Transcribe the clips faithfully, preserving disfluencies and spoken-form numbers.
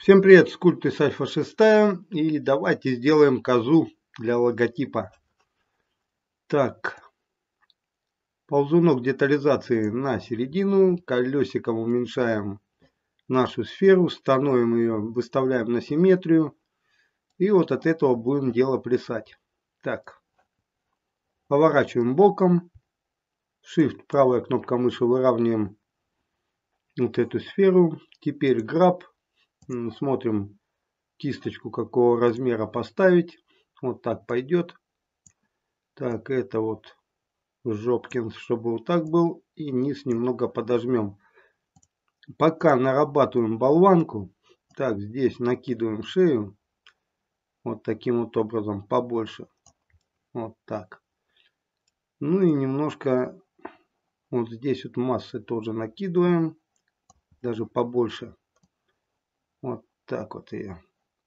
Всем привет, Скульптис Альфа шесть, и давайте сделаем козу для логотипа. Так, ползунок детализации на середину, колесиком уменьшаем нашу сферу, становим ее, выставляем на симметрию, и вот от этого будем дело плясать. Так, поворачиваем боком, Shift, правая кнопка мыши, выравниваем вот эту сферу. Теперь граб, смотрим кисточку какого размера поставить. Вот так пойдет. Так, это вот Жопкин, чтобы вот так был. И низ немного подожмем. Пока нарабатываем болванку. Так, здесь накидываем шею. Вот таким вот образом, побольше. Вот так. Ну и немножко вот здесь вот массы тоже накидываем. Даже побольше. Вот так вот ее.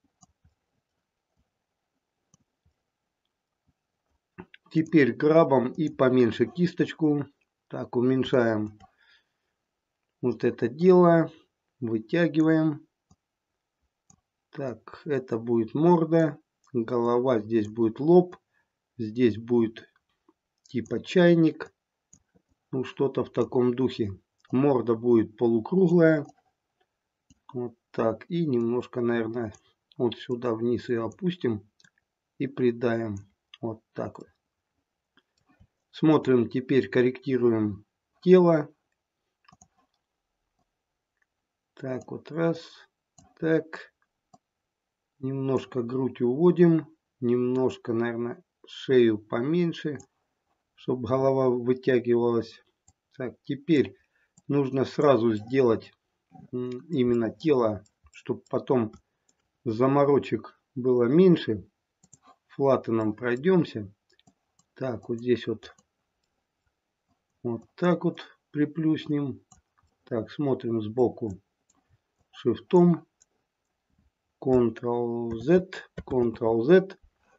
Теперь грабом и поменьше кисточку. Так, уменьшаем вот это дело. Вытягиваем. Так, это будет морда. Голова, здесь будет лоб. Здесь будет типа чайник. Ну, что-то в таком духе. Морда будет полукруглая. Вот так. И немножко, наверное, вот сюда вниз ее опустим. И придаем. Вот так вот. Смотрим, теперь корректируем тело. Так, вот раз. Так. Немножко грудь уводим. Немножко, наверное, шею поменьше, чтобы голова вытягивалась. Так, теперь нужно сразу сделать именно тело, чтобы потом заморочек было меньше. Флаттеном пройдемся. Так, вот здесь вот. Вот так вот приплюснем. Так, смотрим сбоку. Шифтом. контрол-Z. контрол-Z.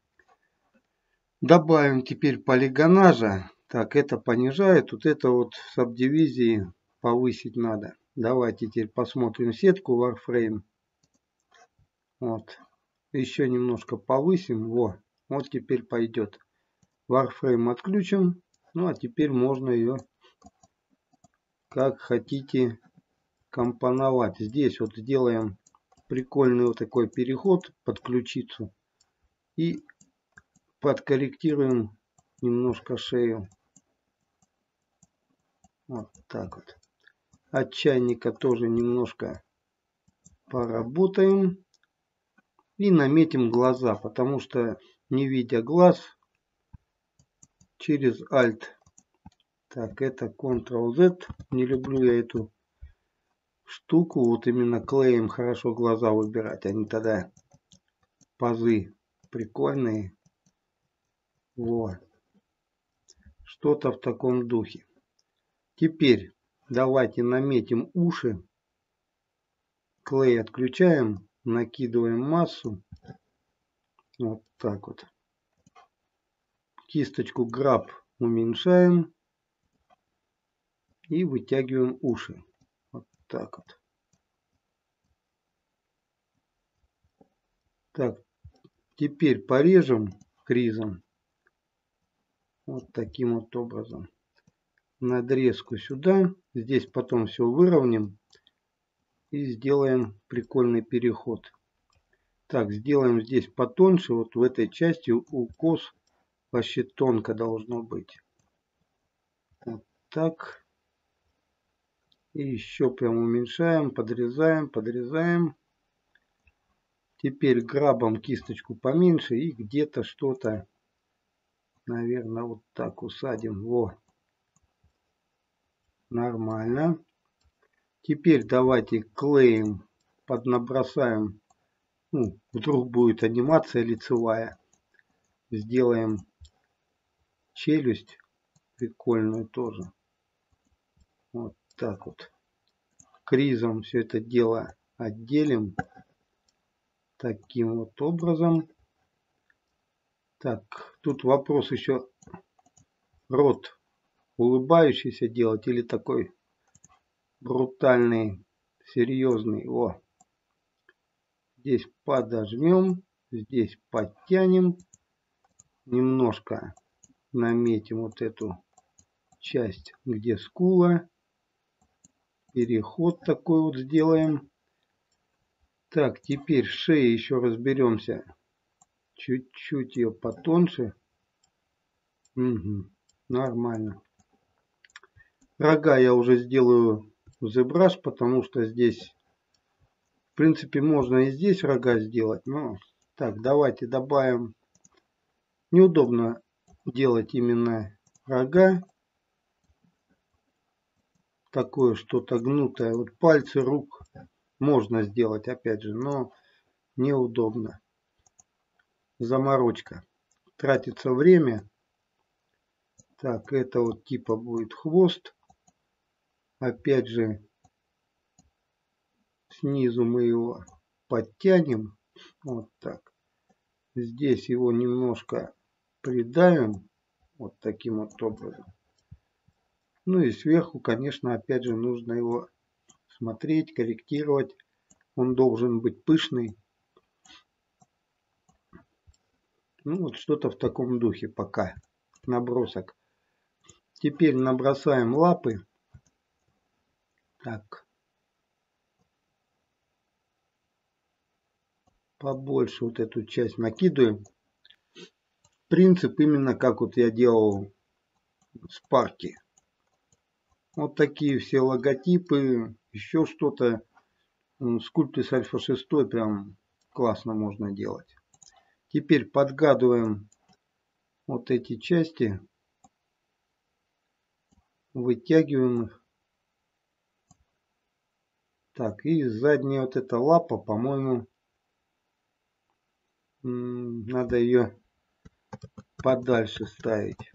Добавим теперь полигонажа. Так, это понижает. Вот это вот в сабдивизии повысить надо. Давайте теперь посмотрим сетку Warframe. Вот. Еще немножко повысим. Во. Вот теперь пойдет. Warframe отключим. Ну а теперь можно ее как хотите компоновать. Здесь вот сделаем прикольный вот такой переход под ключицу. И подкорректируем немножко шею. Вот так вот. От чайника тоже немножко поработаем. И наметим глаза, потому что не видя глаз, через Alt. Так, это контрол-Z. Не люблю я эту штуку. Вот именно клеем хорошо глаза выбирать. Они тогда пазы прикольные. Вот. Что-то в таком духе. Теперь давайте наметим уши. Клей отключаем. Накидываем массу. Вот так вот. Кисточку граб уменьшаем. И вытягиваем уши. Вот так вот. Так. Теперь порежем фризом. Вот таким вот образом. Надрезку сюда. Здесь потом все выровняем. И сделаем прикольный переход. Так, сделаем здесь потоньше. Вот в этой части укос вообще тонко должно быть. Вот так. И еще прям уменьшаем, подрезаем, подрезаем. Теперь грабом кисточку поменьше и где-то что-то, наверное, вот так усадим. Во. Нормально. Теперь давайте клеем, поднабросаем. Ну, вдруг будет анимация лицевая. Сделаем челюсть прикольную тоже. Вот так вот. Кризом все это дело отделим. Таким вот образом. Так, тут вопрос еще. Рот улыбающийся делать или такой брутальный, серьезный. О. Здесь подожмем, здесь подтянем, немножко наметим вот эту часть, где скула. Переход такой вот сделаем. Так, теперь шея еще разберемся. Чуть-чуть ее потоньше. Угу, нормально. Рога я уже сделаю в ZBrush, потому что здесь, в принципе, можно и здесь рога сделать. Но так, давайте добавим. Неудобно делать именно рога. Такое что-то гнутое. Вот пальцы рук можно сделать, опять же, но неудобно. Заморочка. Тратится время. Так, это вот типа будет хвост. Опять же, снизу мы его подтянем. Вот так. Здесь его немножко придавим. Вот таким вот образом. Ну и сверху, конечно, опять же, нужно его смотреть, корректировать. Он должен быть пышный. Ну вот что-то в таком духе пока. Набросок. Теперь набросаем лапы. Так. Побольше вот эту часть накидываем. Принцип именно как вот я делал с парки. Вот такие все логотипы, еще что-то. Скульпты с альфа шесть прям классно можно делать. Теперь подгадываем вот эти части. Вытягиваем их. Так, и задняя вот эта лапа, по-моему, надо ее подальше ставить.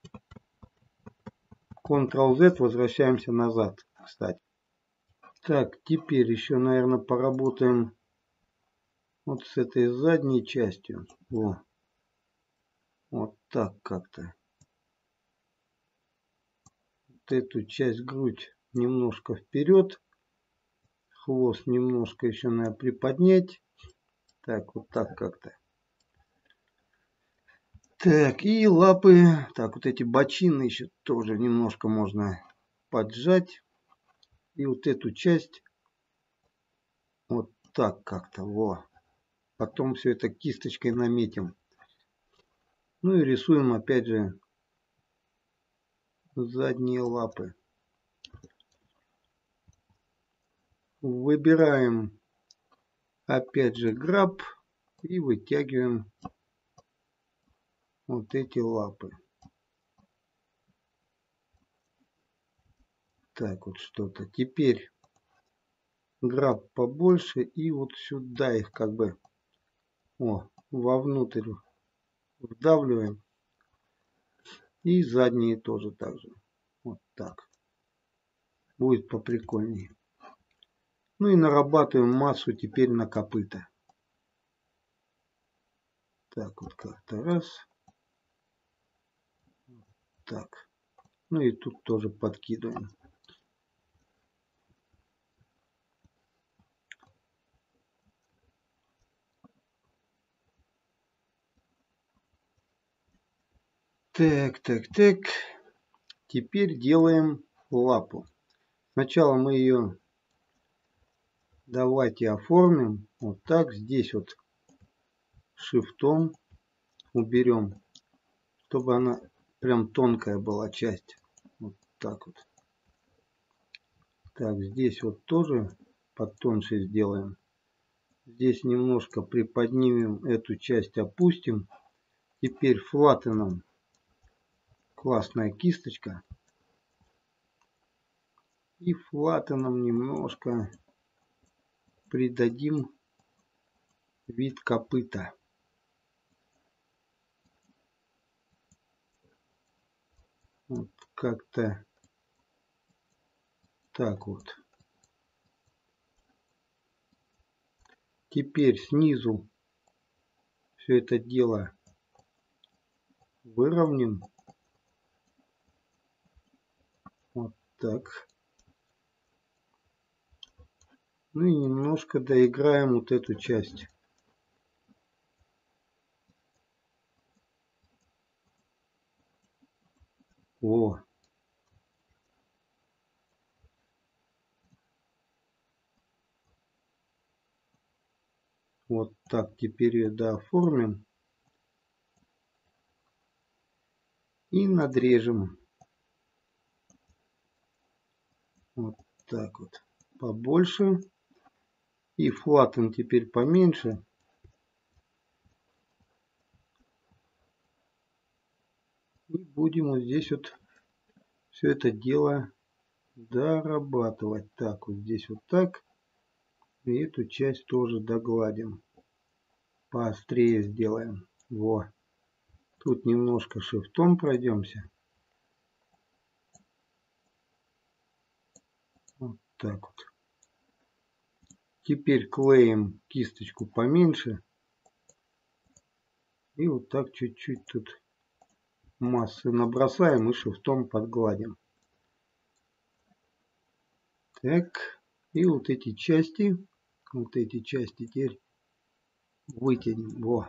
контрол зет, возвращаемся назад, кстати. Так, теперь еще, наверное, поработаем вот с этой задней частью. Во. Вот так как-то. Вот эту часть грудь немножко вперед. Хвост немножко еще надо приподнять. Так, вот так как-то. Так, и лапы. Так, вот эти бочины еще тоже немножко можно поджать. И вот эту часть вот так как-то. Во. Потом все это кисточкой наметим. Ну и рисуем опять же задние лапы. Выбираем опять же граб и вытягиваем вот эти лапы. Так вот что-то. Теперь граб побольше и вот сюда их как бы о, вовнутрь вдавливаем. И задние тоже так же. Вот так. Будет поприкольнее. Ну и нарабатываем массу теперь на копыта. Так вот как-то раз. Так. Ну и тут тоже подкидываем. Так, так, так. Теперь делаем лапу. Сначала мы ее давайте оформим. Вот так. Здесь вот шифтом уберем, чтобы она прям тонкая была часть. Вот так вот. Так, здесь вот тоже потоньше сделаем. Здесь немножко приподнимем эту часть, опустим. Теперь флаттеном. Классная кисточка. И флаттеном немножко придадим вид копыта. Вот как-то так вот. Теперь снизу все это дело выровняем. Вот так. Ну и немножко доиграем вот эту часть. О. Вот так теперь ее дооформим. И надрежем. Вот так вот. Побольше. И флаттен теперь поменьше. И будем вот здесь вот все это дело дорабатывать. Так, вот здесь вот так. И эту часть тоже догладим. Поострее сделаем. Во. Тут немножко шрифтом пройдемся. Вот так вот. Теперь клеим кисточку поменьше. И вот так чуть-чуть тут массы набросаем и шрифтом подгладим. Так. И вот эти части, вот эти части теперь вытянем. Во.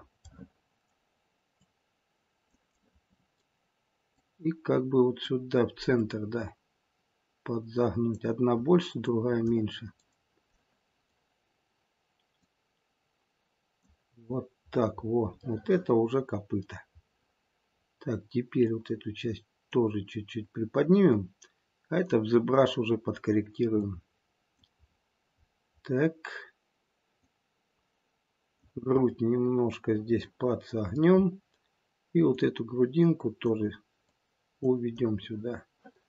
И как бы вот сюда в центр, да, подзагнуть. Одна больше, другая меньше. Вот так, вот. Вот это уже копыта. Так, теперь вот эту часть тоже чуть-чуть приподнимем. А это в ZBrush уже подкорректируем. Так. Грудь немножко здесь подсогнем. И вот эту грудинку тоже уведем сюда.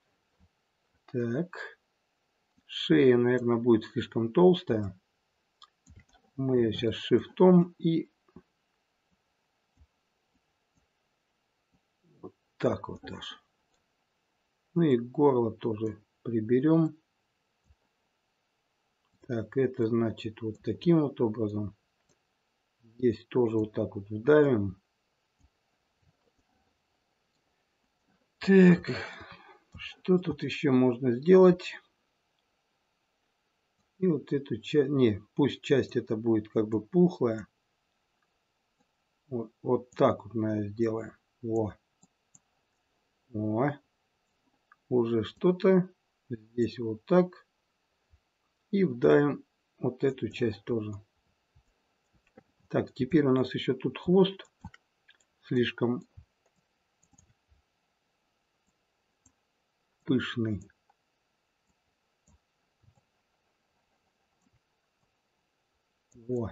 Так. Шея, наверное, будет слишком толстая. Мы ее сейчас шифтом и вот так вот аж. Ну и горло тоже приберем. Так, это значит вот таким вот образом. Здесь тоже вот так вот вдавим. Так, что тут еще можно сделать? И вот эту часть, не, пусть часть это будет как бы пухлая. Вот, вот так вот, наверное, сделаем. Во. Во. Уже что-то. Здесь вот так. И вдавим вот эту часть тоже. Так, теперь у нас еще тут хвост слишком пышный. Во.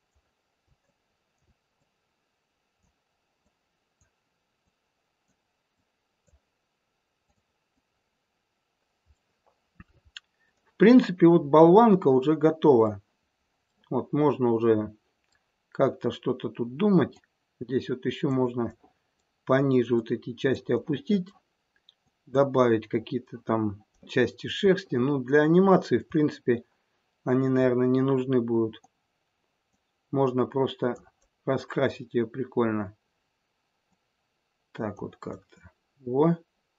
В принципе, вот болванка уже готова. Вот можно уже как-то что-то тут думать. Здесь вот еще можно пониже вот эти части опустить. Добавить какие-то там части шерсти. Ну, для анимации, в принципе, они, наверное, не нужны будут. Можно просто раскрасить ее прикольно. Так вот как-то. Во.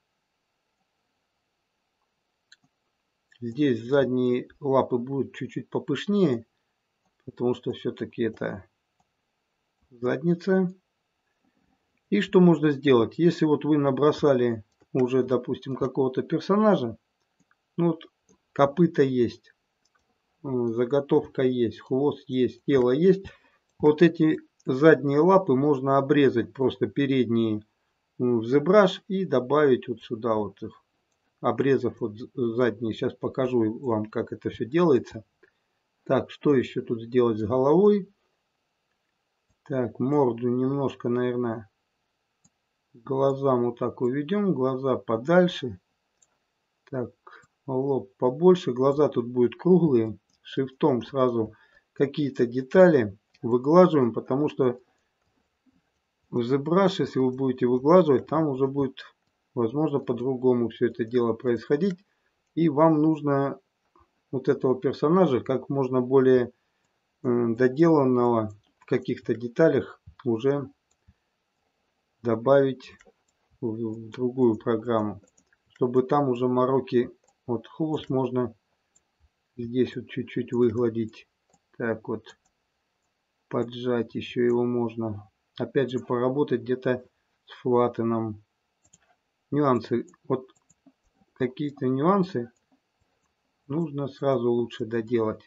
Здесь задние лапы будут чуть-чуть попышнее. Потому что все-таки это задница. И что можно сделать? Если вот вы набросали уже, допустим, какого-то персонажа. Ну вот копыта есть. Заготовка есть. Хвост есть. Тело есть. Вот эти задние лапы можно обрезать просто передние в ZBrush и добавить вот сюда вот их. Обрезав вот задние. Сейчас покажу вам, как это все делается. Так, что еще тут сделать с головой? Так, морду немножко, наверное, глазам вот так уведем. Глаза подальше. Так, лоб побольше. Глаза тут будут круглые. Шрифтом сразу какие-то детали выглаживаем, потому что в ZBrush, если вы будете выглаживать, там уже будет, возможно, по-другому все это дело происходить. И вам нужно вот этого персонажа как можно более доделанного в каких-то деталях уже добавить в другую программу, чтобы там уже мороки, вот хвост можно здесь вот чуть-чуть выгладить. Так вот, поджать еще его можно. Опять же поработать где-то с флаттеном. Нюансы, вот какие-то нюансы нужно сразу лучше доделать.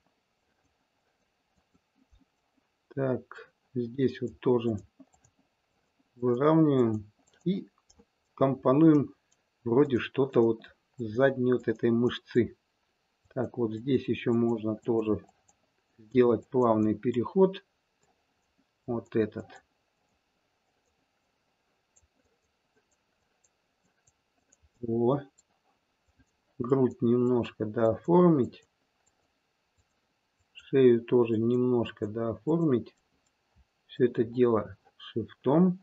Так, здесь вот тоже выравниваем и компонуем вроде что-то вот с задней вот этой мышцы. Так, вот здесь еще можно тоже сделать плавный переход. Вот этот. О, грудь немножко дооформить. Шею тоже немножко дооформить. Все это дело шифтом.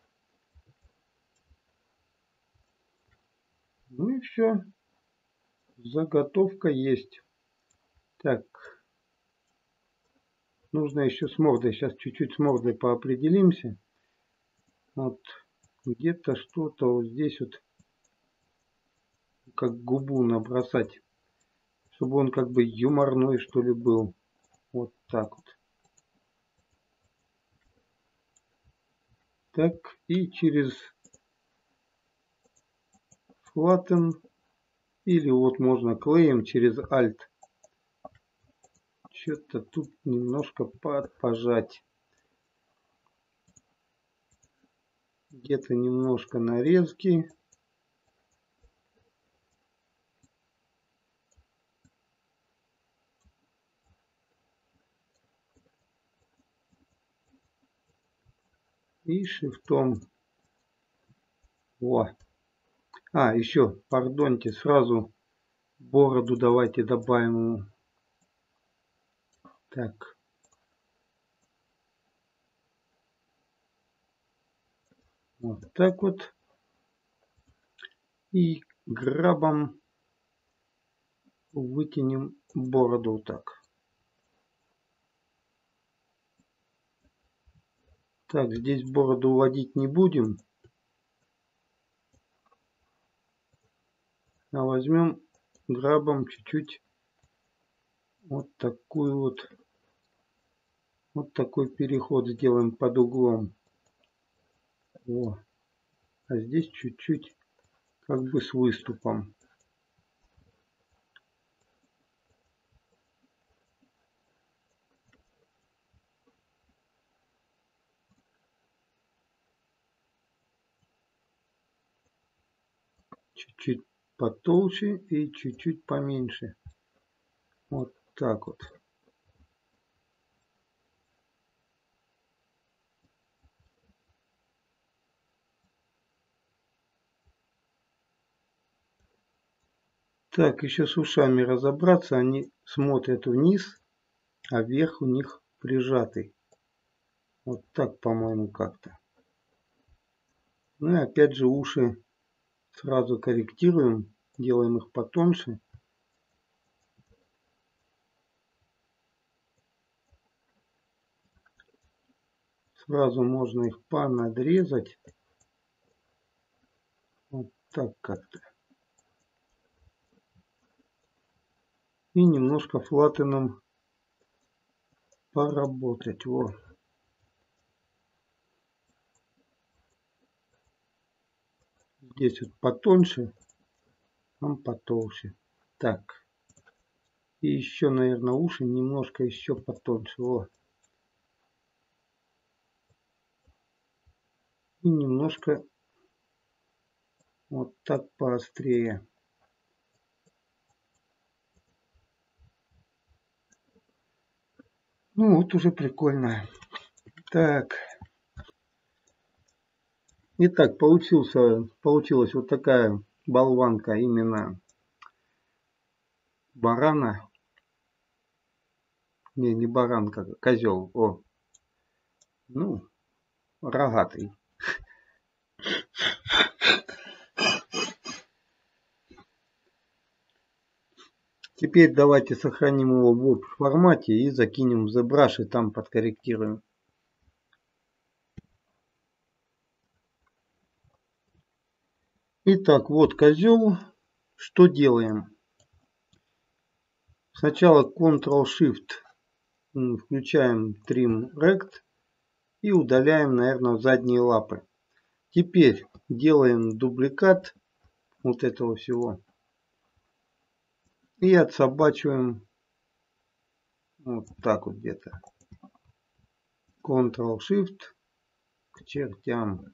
Ну и все. Заготовка есть. Так. Нужно еще с мордой. Сейчас чуть-чуть с мордой поопределимся. Вот. Где-то что-то вот здесь вот. Как губу набросать. Чтобы он как бы юморной что ли был. Вот так вот. Так. И через флаттен. Или вот можно клеем через Alt. Что-то тут немножко пожать. Где-то немножко нарезки. И шифтом. О. А, еще, пардоньте, сразу бороду давайте добавим ему. Так. Вот так вот. И грабом вытянем бороду вот так. Так, здесь бороду вводить не будем. А возьмем грабом чуть-чуть вот такую вот. Вот такой переход сделаем под углом. О. А здесь чуть-чуть как бы с выступом. Чуть-чуть потолще и чуть-чуть поменьше. Вот так вот. Так, еще с ушами разобраться. Они смотрят вниз, а верх у них прижатый. Вот так, по-моему, как-то. Ну и опять же уши сразу корректируем. Делаем их потоньше. Сразу можно их понадрезать. Вот так как-то. И немножко флаттеном поработать. Вот. Здесь вот потоньше, там потолще. Так. И еще, наверное, уши немножко еще потоньше. Вот. И немножко вот так поострее. Ну вот уже прикольно. Так. Итак, получился, получилась вот такая болванка именно барана. Не, не баранка, козел. О. Ну, рогатый. Теперь давайте сохраним его в общем формате и закинем в ZBrush и там подкорректируем. Итак, вот козел. Что делаем? Сначала контрол-шифт, включаем Trim Rect и удаляем, наверное, задние лапы. Теперь делаем дубликат вот этого всего и отсобачиваем вот так вот где-то. контрол-шифт к чертям.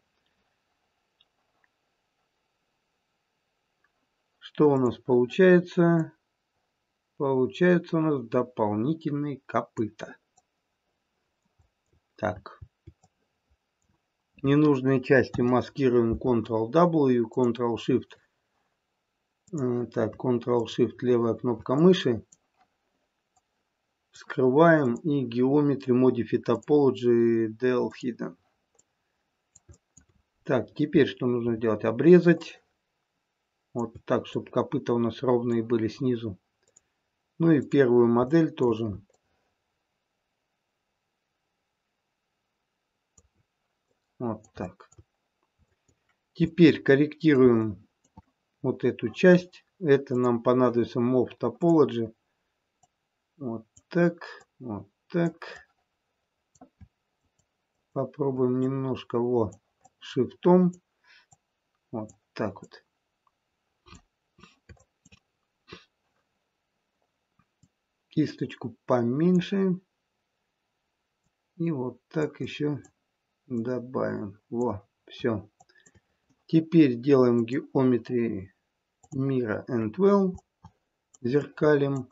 Что у нас получается? Получается у нас дополнительные копыта. Так. Ненужные части маскируем контрол-дабл-ю, контрол-шифт. Так, контрол-шифт, левая кнопка мыши. Скрываем и Geometry Modify Topology ди эл Hidden. Так, теперь что нужно делать? Обрезать. Вот так, чтобы копыта у нас ровные были снизу. Ну и первую модель тоже. Вот так. Теперь корректируем вот эту часть. Это нам понадобится Morph Topology. Вот так. Вот так. Попробуем немножко вот шифтом. Вот так вот. Кисточку поменьше. И вот так еще добавим. Во, все. Теперь делаем геометрии Mirror and Well. Зеркалим.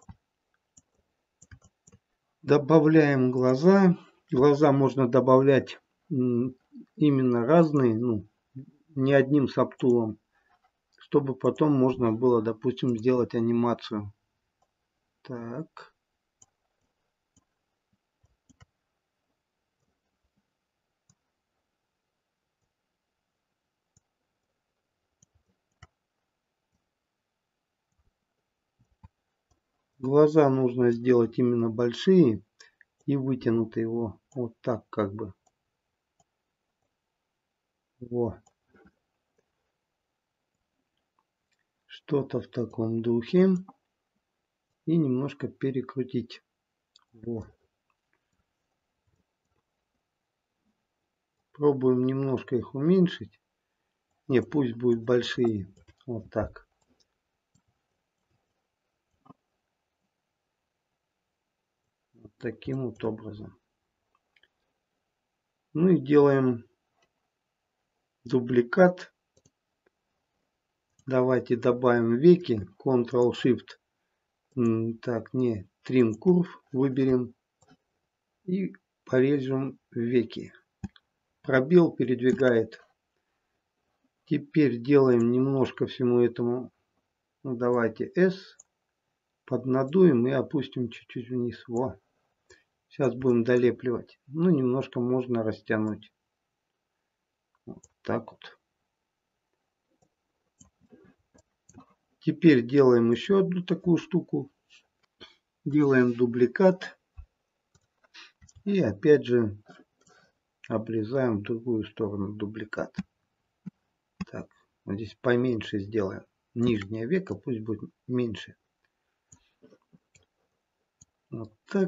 Добавляем глаза. Глаза можно добавлять именно разные, ну, не одним сабтулом, чтобы потом можно было, допустим, сделать анимацию. Так. Глаза нужно сделать именно большие и вытянуть его вот так как бы. Во. Что-то в таком духе. И немножко перекрутить. Во. Пробуем немножко их уменьшить. Не, пусть будут большие. Вот так. Вот таким вот образом. Ну и делаем дубликат. Давайте добавим веки. контрол-шифт. Так, не, Trim Curve выберем. И порежем веки. Пробел передвигает. Теперь делаем немножко всему этому. Ну, давайте S. Поднадуем и опустим чуть-чуть вниз. Во. Сейчас будем долепливать. Ну, немножко можно растянуть. Вот так вот. Теперь делаем еще одну такую штуку. Делаем дубликат. И опять же обрезаем в другую сторону дубликат. Так, вот здесь поменьше сделаем. Нижнее веко пусть будет меньше. Вот так.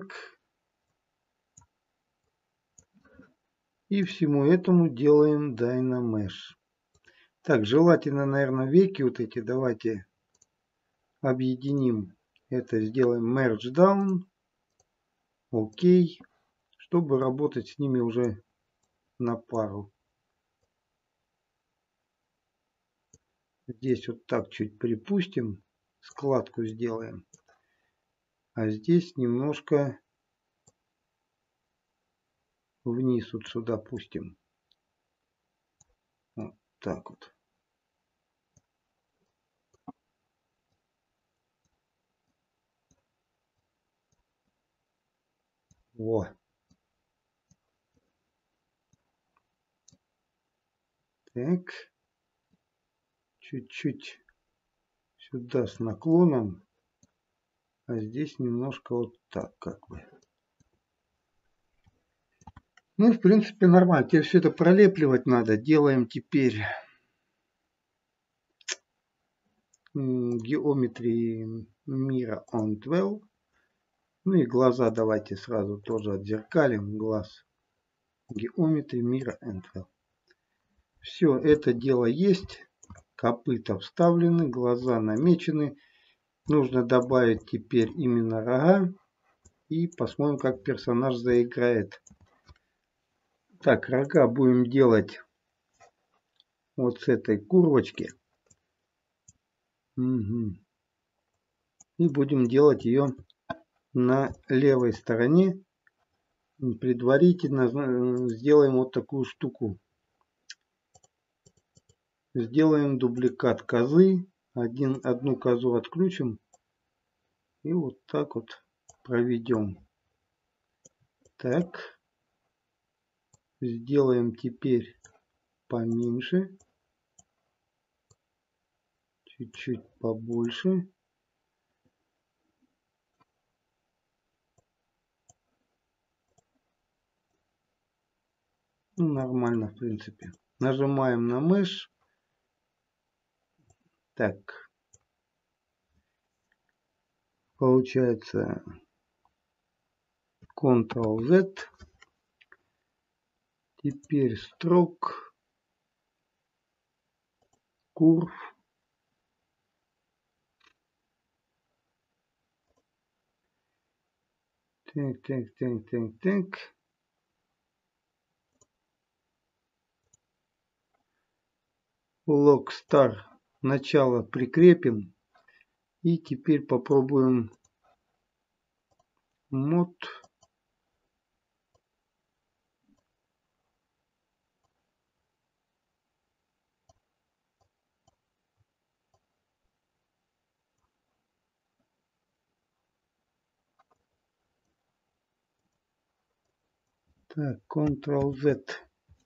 И всему этому делаем Dynamesh. Так, желательно, наверное, веки вот эти давайте объединим. Это сделаем Merge Down. Окей. Чтобы работать с ними уже на пару. Здесь вот так чуть припустим. Складку сделаем. А здесь немножко вниз вот сюда пустим. Вот так вот. Во. Так. Чуть-чуть сюда с наклоном. А здесь немножко вот так как бы. Ну, в принципе, нормально. Теперь все это пролепливать надо. Делаем теперь геометрии Mirror and Well. Ну и глаза давайте сразу тоже отзеркалим. Глаз Geometry Mira Entwell. Все это дело есть. Копыта вставлены, глаза намечены. Нужно добавить теперь именно рога. И посмотрим, как персонаж заиграет. Так, рога будем делать вот с этой курвочки. Угу. И будем делать ее на левой стороне. Предварительно сделаем вот такую штуку. Сделаем дубликат козы. Один, одну козу отключим. И вот так вот проведем. Так. Сделаем теперь поменьше. Чуть-чуть побольше. Ну, нормально, в принципе. Нажимаем на мышь. Так. Получается контрол зет. Теперь строк. Курв. Так, так, так, так, так. Log Star начало прикрепим. И теперь попробуем мод. Так, контрол зет.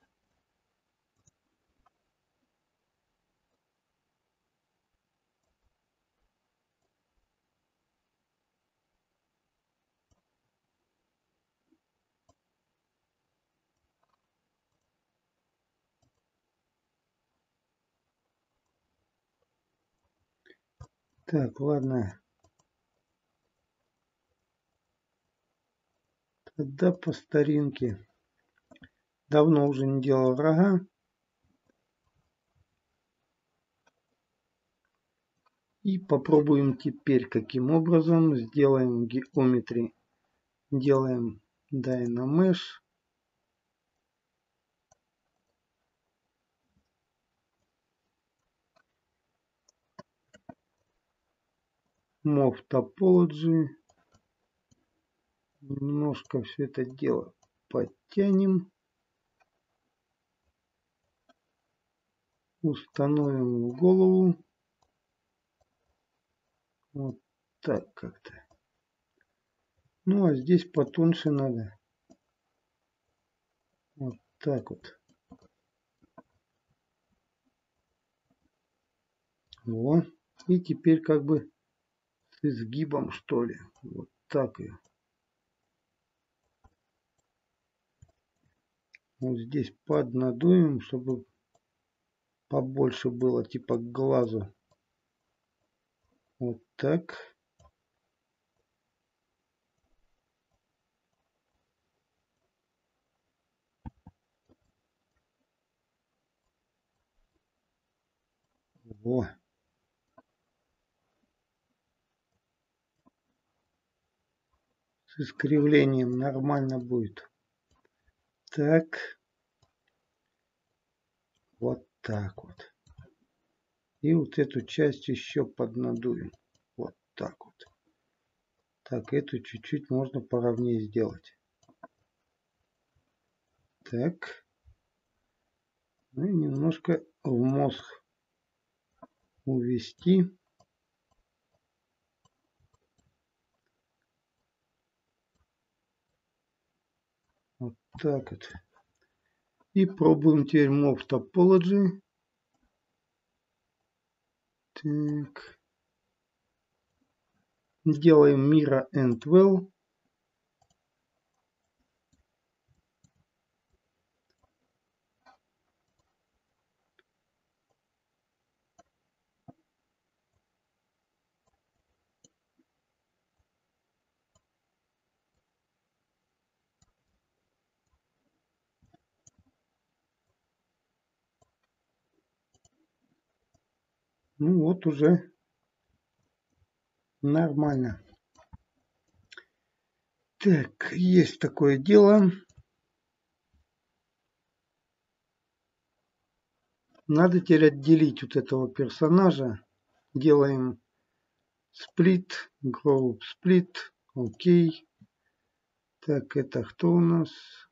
Так, ладно. Тогда по старинке. Давно уже не делал рога. И попробуем теперь, каким образом сделаем геометрии. Делаем Dynamesh. Move Topology. Немножко все это дело подтянем. Установим в голову. Вот так как-то. Ну а здесь потоньше надо. Вот так вот. Вот. И теперь как бы с изгибом, что ли. Вот так ее. Вот здесь поднадуем, чтобы побольше было типа к глазу. Вот так. Во. С искривлением нормально будет. Так. Вот так вот. И вот эту часть еще поднадуем. Вот так вот. Так, эту чуть-чуть можно поровнее сделать. Так. Ну и немножко в мозг увести. Вот так вот. И пробуем теперь Move Topology. Так. Делаем Mira Entwell. Ну вот уже нормально. Так, есть такое дело. Надо теперь отделить вот этого персонажа. Делаем split, group split, окей. Так, это кто у нас?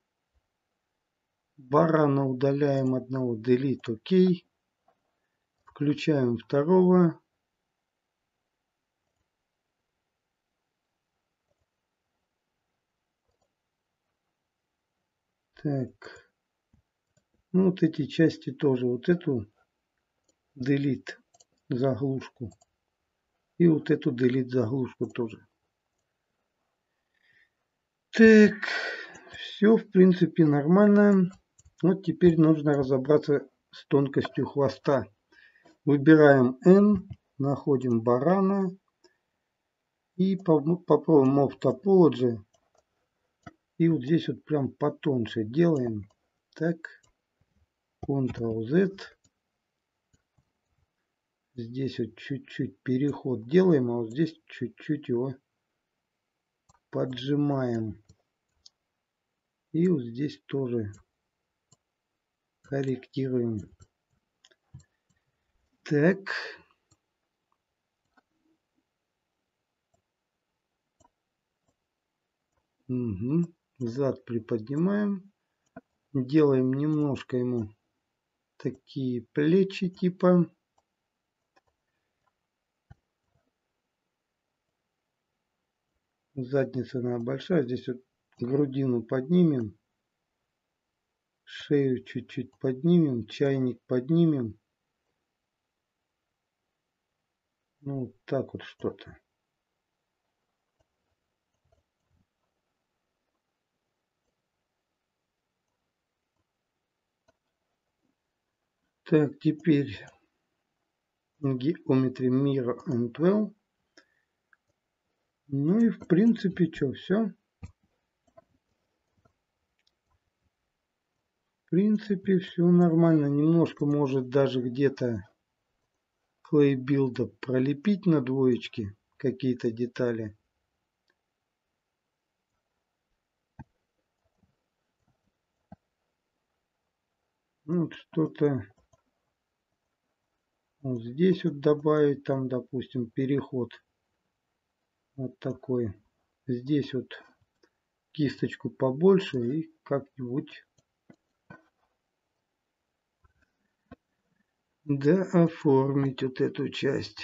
Барана удаляем одного, delete, окей. Включаем второго. Так, ну вот эти части тоже, вот эту delete заглушку и вот эту delete заглушку тоже. Так, все в принципе нормально. Вот теперь нужно разобраться с тонкостью хвоста. Выбираем N, находим барана и попробуем Move Topology. И вот здесь вот прям потоньше делаем. Так, контрол-Z. Здесь вот чуть-чуть переход делаем, а вот здесь чуть-чуть его поджимаем. И вот здесь тоже корректируем. Так. Угу. Зад приподнимаем. Делаем немножко ему такие плечи типа. Задница она большая. Здесь вот грудину поднимем. Шею чуть-чуть поднимем. Чайник поднимем. Ну, вот так вот что-то. Так, теперь Geometry Mirror and Well. Ну и в принципе, что, все? В принципе, все нормально. Немножко может даже где-то Clay Build пролепить на двоечке какие-то детали. Ну, вот что-то вот здесь вот добавить, там, допустим, переход вот такой. Здесь вот кисточку побольше и как-нибудь да оформить вот эту часть.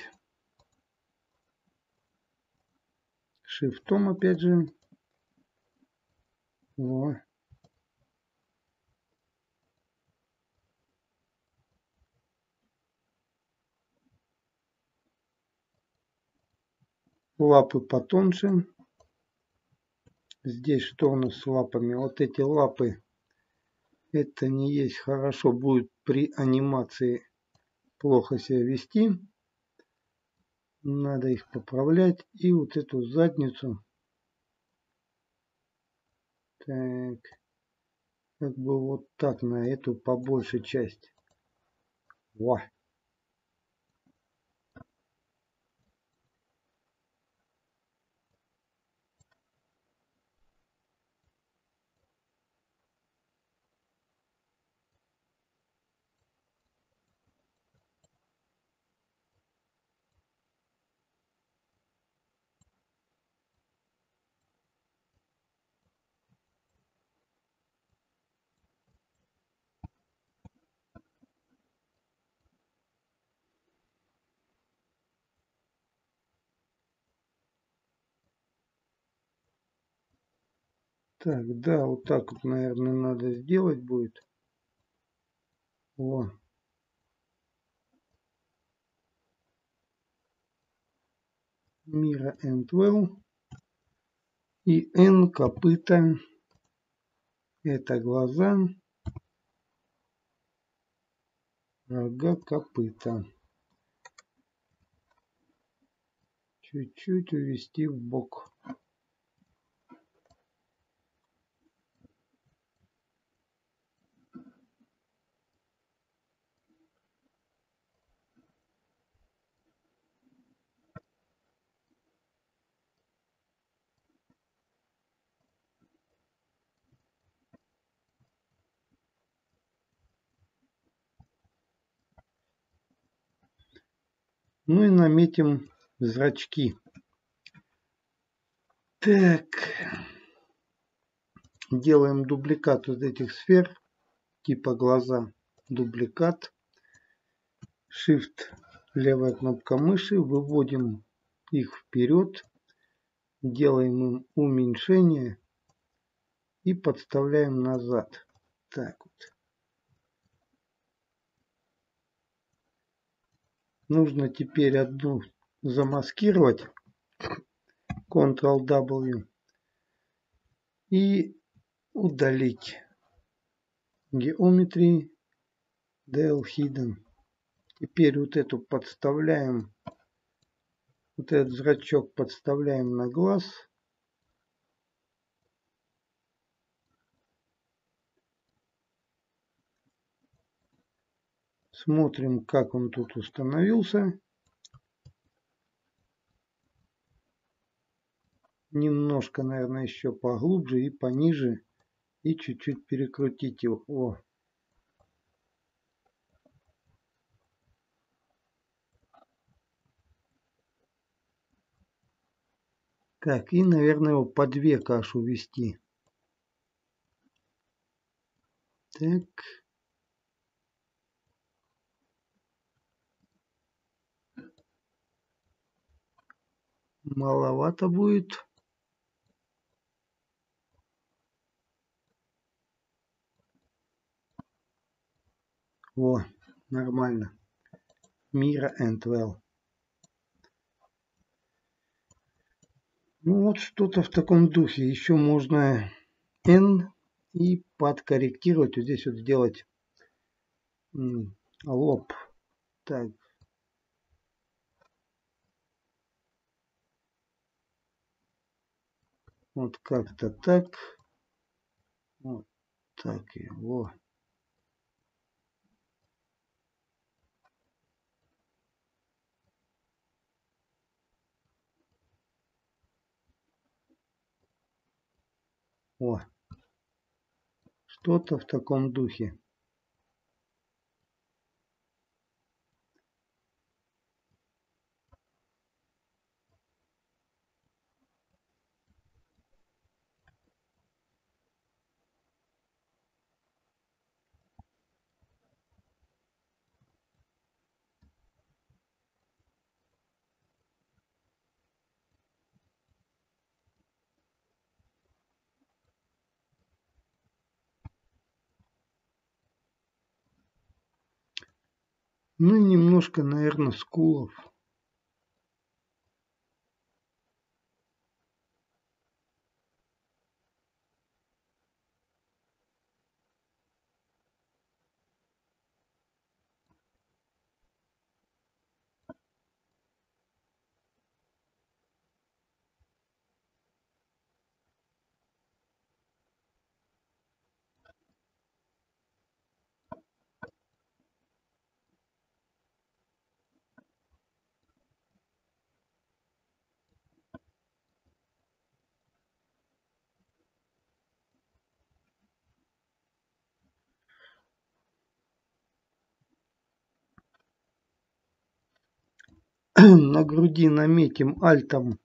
Шифтом опять же. Во. Лапы потоньше. Здесь что у нас с лапами? Вот эти лапы. Это не есть хорошо. Будет при анимации плохо себя вести. Надо их поправлять. И вот эту задницу. Так. Как бы вот так на эту побольше часть. Во. Так, да, вот так вот, наверное, надо сделать будет. Во. Мира and Well. И N копыта. Это глаза. Рога копыта. Чуть-чуть увести в бок. Ну и наметим зрачки. Так. Делаем дубликат вот этих сфер. Типа глаза. Дубликат. Shift. Левая кнопка мыши. Выводим их вперед. Делаем им уменьшение. И подставляем назад. Так вот. Нужно теперь одну замаскировать. контрол дабл ю. И удалить. Geometry. Del Hidden. Теперь вот эту подставляем. Вот этот зрачок подставляем на глаз. Смотрим, как он тут установился. Немножко, наверное, еще поглубже и пониже. И чуть-чуть перекрутить его. О. Так, и, наверное, его под век аж увести. Так. Маловато будет. О, нормально. Mira and Well. Ну вот что-то в таком духе. Еще можно N и подкорректировать. Вот здесь вот сделать м, лоб. Так. Вот как-то так. Вот так его. О. Что-то в таком духе. Ну и немножко, наверное, скулов. На груди наметим альтом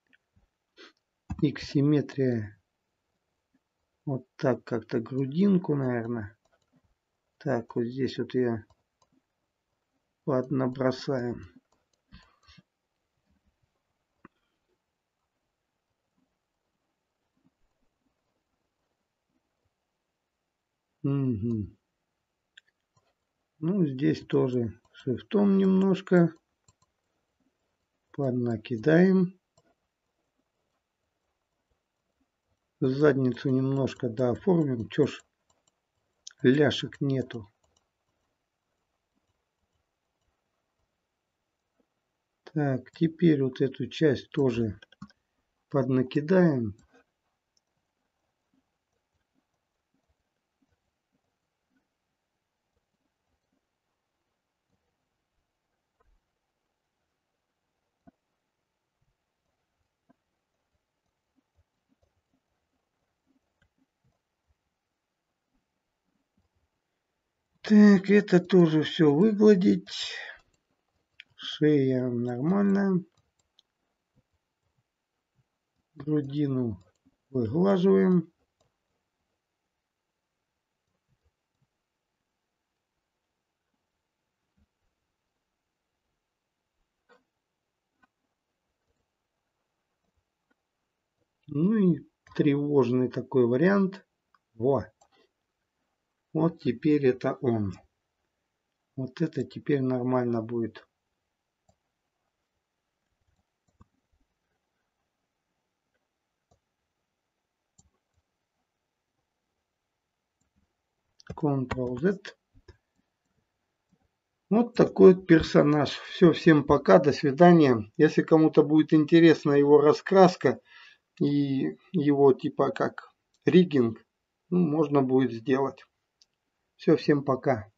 X симметрия. Вот так как-то грудинку, наверное. Так, вот здесь вот я поднабросаем. Угу. Ну, здесь тоже шрифтом немножко поднакидаем. Задницу немножко дооформим. Чё ж ляшек нету. Так, теперь вот эту часть тоже поднакидаем. Так, это тоже все выгладить. Шея нормальная. Грудину выглаживаем. Ну и тревожный такой вариант. Во. Вот теперь это он. Вот это теперь нормально будет. контрол-зет. Вот такой вот персонаж. Все, всем пока, до свидания. Если кому-то будет интересна его раскраска и его типа как риггинг, ну, можно будет сделать. Все, всем пока.